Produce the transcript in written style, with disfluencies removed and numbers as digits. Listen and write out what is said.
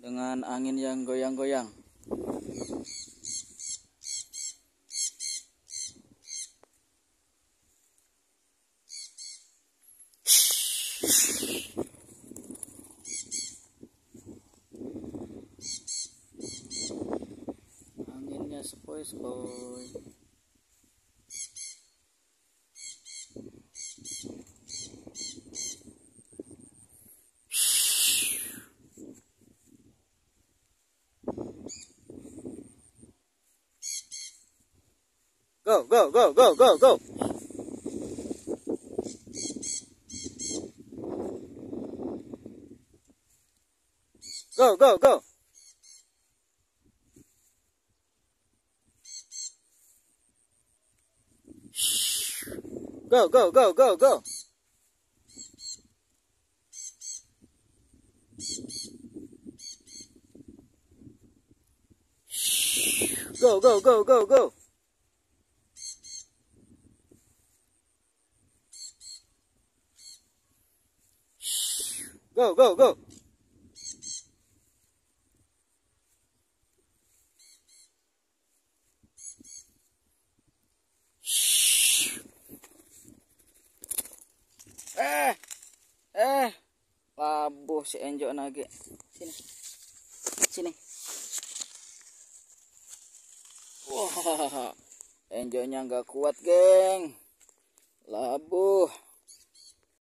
dengan angin yang goyang-goyang. Anginnya sepoi-sepoi. Go, go, go, go, go, go. Go, go, go. Go, go, go, go, go. Go, go, go, go, go. Go, go, go. Labuh si Enjo nage. Sini. Sini. Wah, Enjonya nggak kuat, geng. Labuh.